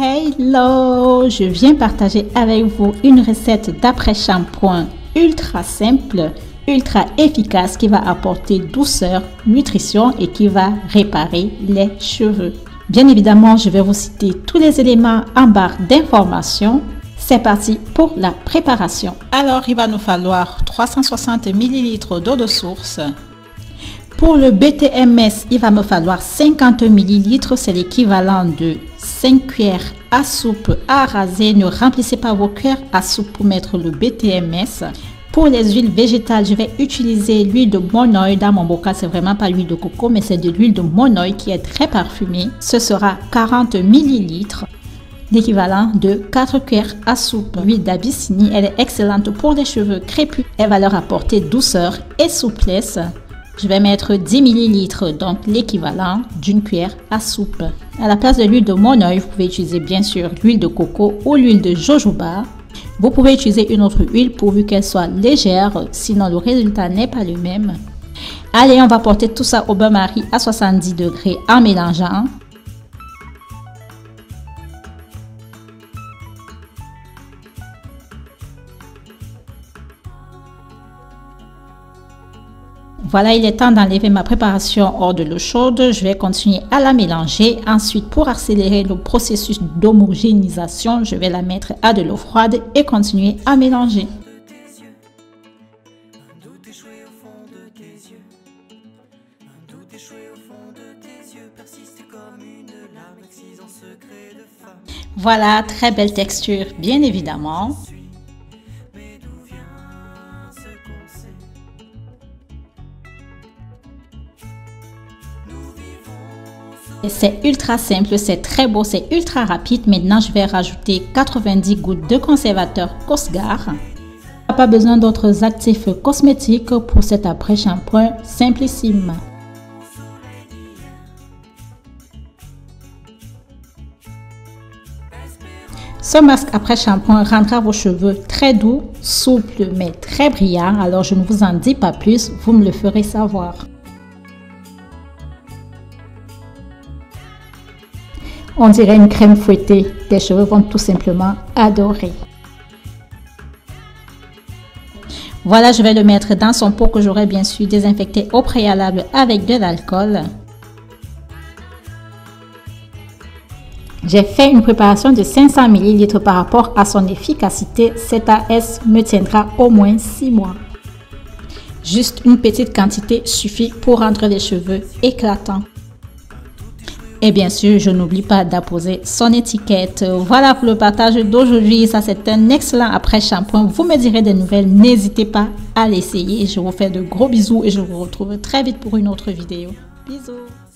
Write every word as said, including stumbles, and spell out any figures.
Hello, je viens partager avec vous une recette d'après-shampoing ultra simple, ultra efficace qui va apporter douceur, nutrition et qui va réparer les cheveux. Bien évidemment, je vais vous citer tous les éléments en barre d'informations. C'est parti pour la préparation. Alors, il va nous falloir trois cent soixante millilitres d'eau de source. Pour le B T M S, il va me falloir cinquante millilitres, c'est l'équivalent de cinq cuillères à soupe à raser. Ne remplissez pas vos cuillères à soupe pour mettre le B T M S. Pour les huiles végétales, je vais utiliser l'huile de monoï. Dans mon bocal, c'est vraiment pas l'huile de coco, mais c'est de l'huile de monoï qui est très parfumée. Ce sera quarante millilitres, l'équivalent de quatre cuillères à soupe. L'huile d'Abyssinie, elle est excellente pour les cheveux crépus. Elle va leur apporter douceur et souplesse. Je vais mettre dix millilitres, donc l'équivalent d'une cuillère à soupe. À la place de l'huile de monoï, vous pouvez utiliser bien sûr l'huile de coco ou l'huile de jojoba. Vous pouvez utiliser une autre huile pourvu qu'elle soit légère, sinon le résultat n'est pas le même. Allez, on va porter tout ça au bain-marie à soixante-dix degrés en mélangeant. Voilà, il est temps d'enlever ma préparation hors de l'eau chaude. Je vais continuer à la mélanger. Ensuite, pour accélérer le processus d'homogénéisation, je vais la mettre à de l'eau froide et continuer à mélanger. Voilà, très belle texture, bien évidemment. C'est ultra simple, c'est très beau, c'est ultra rapide. Maintenant, je vais rajouter quatre-vingt-dix gouttes de conservateur Cosgar. Pas besoin d'autres actifs cosmétiques pour cet après-shampoing simplissime. Ce masque après-shampoing rendra vos cheveux très doux, souples mais très brillants. Alors, je ne vous en dis pas plus, vous me le ferez savoir. On dirait une crème fouettée. Les cheveux vont tout simplement adorer. Voilà, je vais le mettre dans son pot que j'aurais bien sûr désinfecté au préalable avec de l'alcool. J'ai fait une préparation de cinq cents millilitres par rapport à son efficacité. Cet A S me tiendra au moins six mois. Juste une petite quantité suffit pour rendre les cheveux éclatants. Et bien sûr, je n'oublie pas d'apposer son étiquette. Voilà pour le partage d'aujourd'hui. Ça, c'est un excellent après-shampoing. Vous me direz des nouvelles. N'hésitez pas à l'essayer. Je vous fais de gros bisous et je vous retrouve très vite pour une autre vidéo. Bisous.